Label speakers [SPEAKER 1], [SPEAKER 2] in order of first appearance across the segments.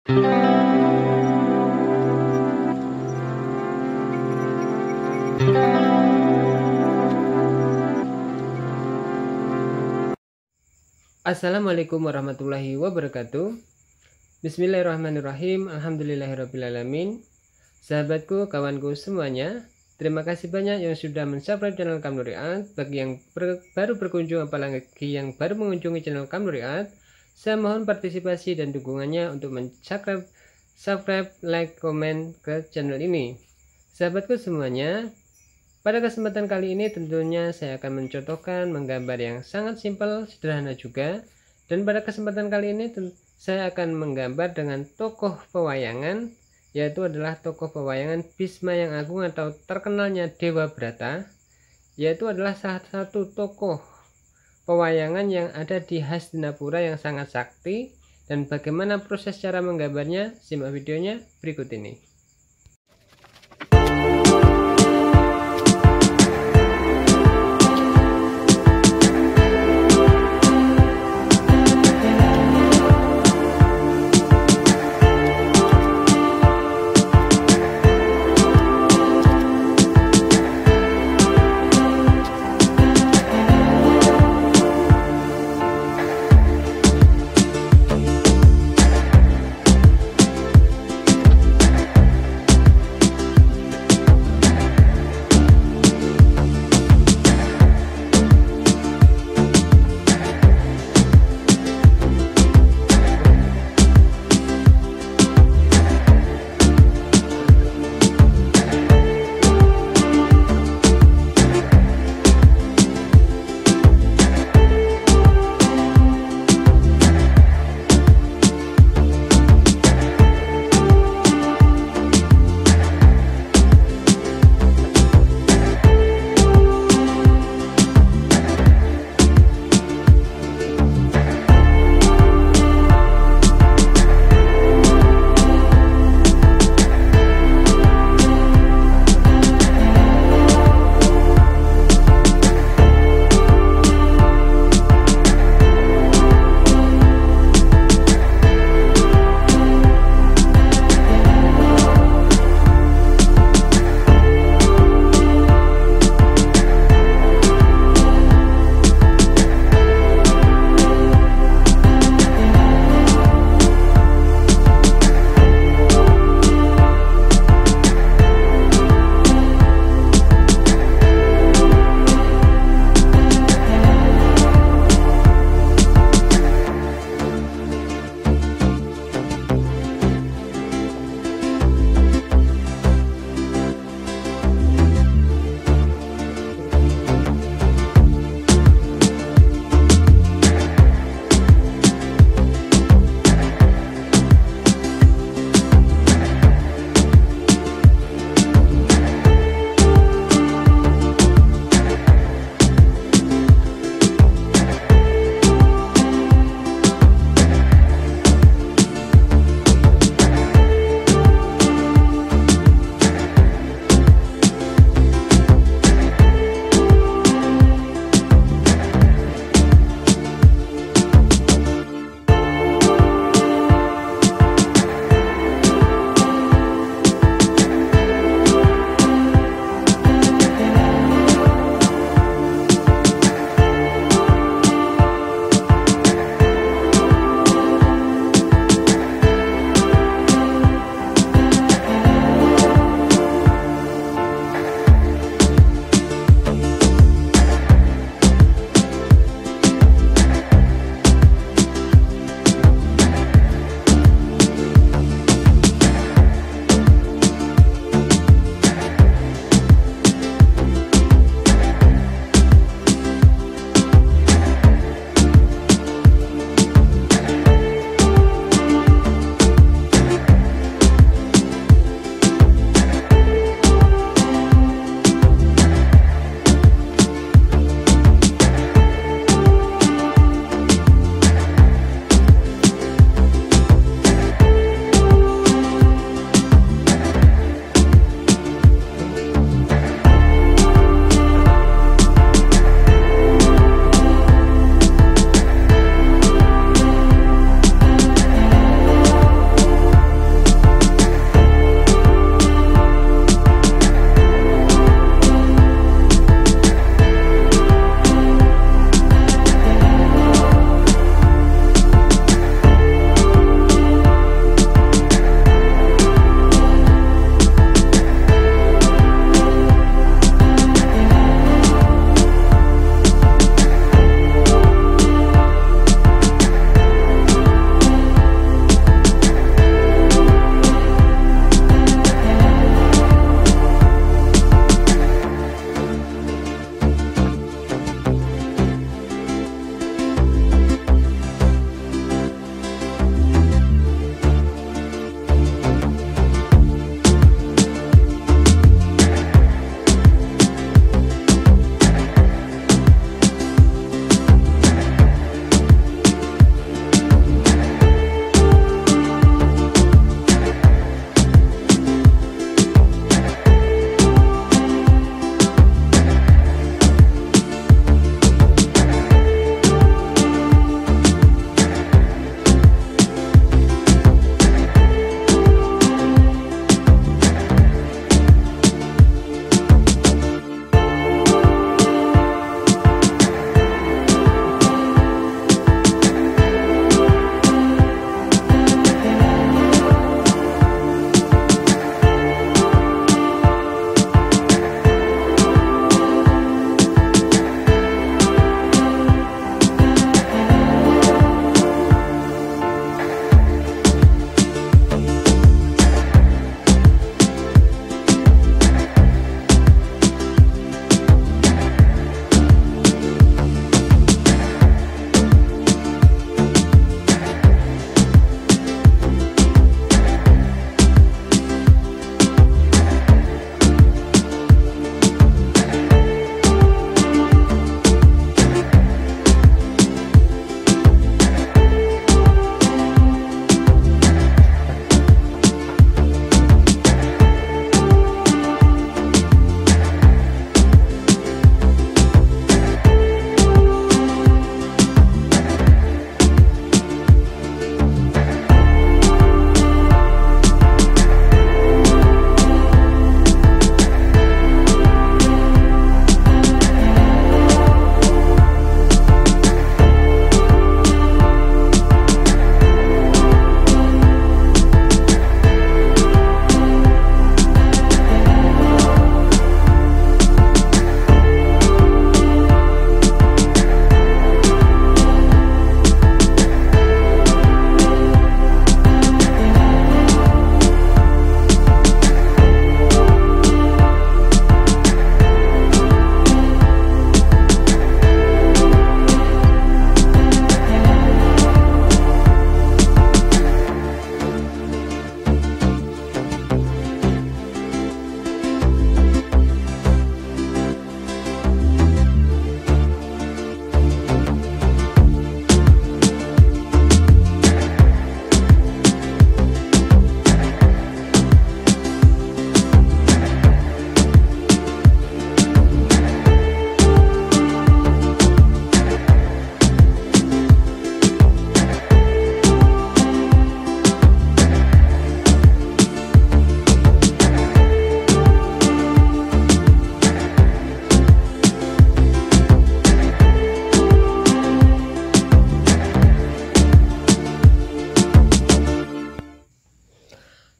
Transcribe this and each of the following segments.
[SPEAKER 1] Assalamualaikum warahmatullahi wabarakatuh. Bismillahirrahmanirrahim. Alhamdulillahirrabbilalamin. Sahabatku, kawanku semuanya, terima kasih banyak yang sudah mensubscribe channel Kamnuriat. Bagi yang baru berkunjung, apalagi yang baru mengunjungi channel Kamnuriat, saya mohon partisipasi dan dukungannya untuk subscribe, like, komen ke channel ini. Sahabatku semuanya, pada kesempatan kali ini tentunya saya akan mencontohkan menggambar yang sangat simpel, sederhana juga. Dan pada kesempatan kali ini saya akan menggambar dengan tokoh pewayangan, yaitu adalah tokoh pewayangan bisma yang agung atau terkenalnya Dewa Brata, yaitu adalah salah satu tokoh pewayangan yang ada di Hastinapura yang sangat sakti. Dan bagaimana proses cara menggambarnya, simak videonya berikut ini.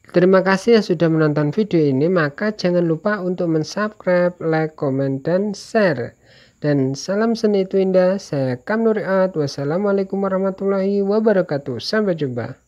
[SPEAKER 1] Terima kasih yang sudah menonton video ini, maka jangan lupa untuk subscribe, like, komen, dan share. Dan salam seni itu indah, saya Kam Nuriat. Wassalamualaikum warahmatullahi wabarakatuh. Sampai jumpa.